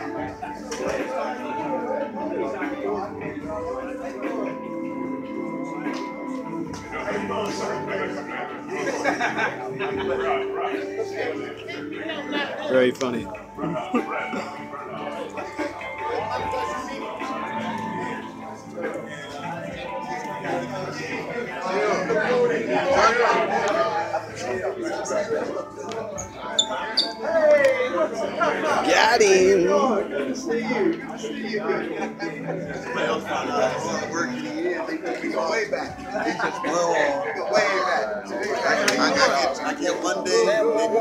Very funny. Got him. Good to see you. Good to see you. Well, work in the year. We go way back. We go way back. I get one day.